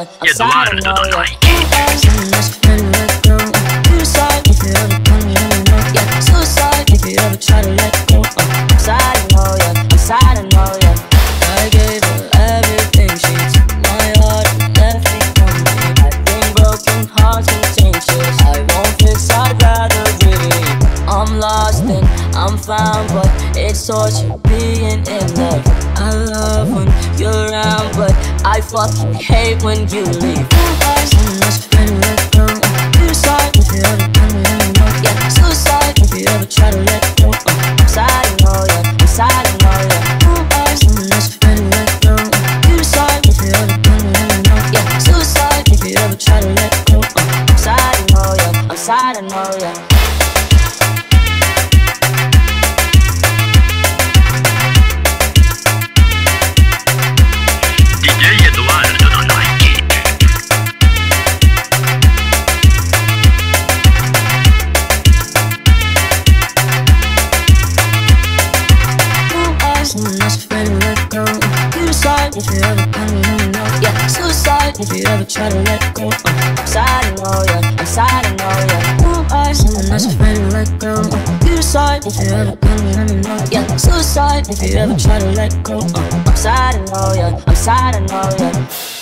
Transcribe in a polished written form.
Eduardo do Like. Suicide if you ever come, you know, yeah. Suicide if you ever try to let go. I'm sad, I know, yeah. I'm sad, I know, yeah. I gave her everything, she took my heart and left it on me. I think broken hearts contentious. I won't fix, I'd rather breathe. I'm lost and I'm found, but it's torture being in love. I love when you're around, but I fucking hate when you leave. I'm not afraid to let go. Suicide if you ever come, you know, yeah. Suicide if you ever try to let go. I'm sad, I know, yeah. I'm sad, I know, yeah. I'm not afraid to let go. Suicide if you ever come, you know, yeah. Suicide if you ever try to let go. I'm sad, I know, yeah. I'm sad, I know, yeah. Eduardo do Like. I'm not afraid to let go. Suicide if you ever come, you know, yeah. Suicide if you ever try to let go. I'm sad, I know, yeah. I'm sad, I know, yeah. I'm not afraid to let go. Suicide if you ever come, you know, yeah. Suicide if you ever try to let go. I'm sad, I know, yeah. I'm sad, I know, yeah.